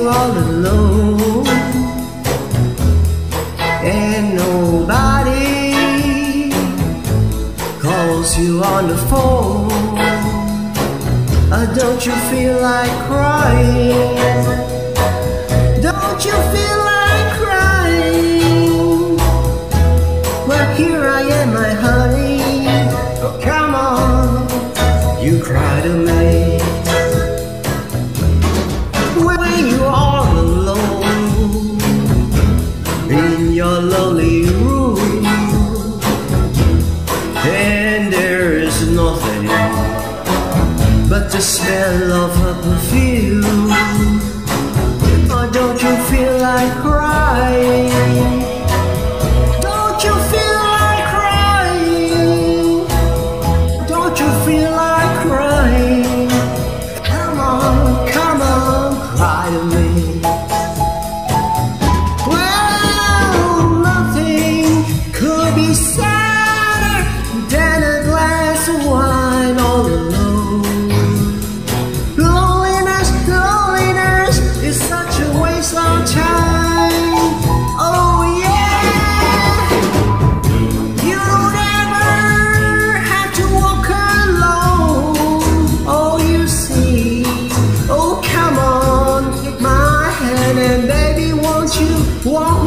all alone, and nobody calls you on the phone. Don't you feel like crying? Don't you feel like crying? Well, here I am, my honey. Oh, come on, you cry to me. When you're all alone in your lonely room, and there is nothing but the smell of her perfume. Oh, don't you feel like crying? Don't you feel like crying? Don't you feel like crying? Come on, cry to me. Well, nothing could be sadder than a glass of wine all alone. Loneliness is such a waste of time. Oh yeah, you don't ever have to walk alone. Oh, you see, oh come on, take my hand and baby, won't you walk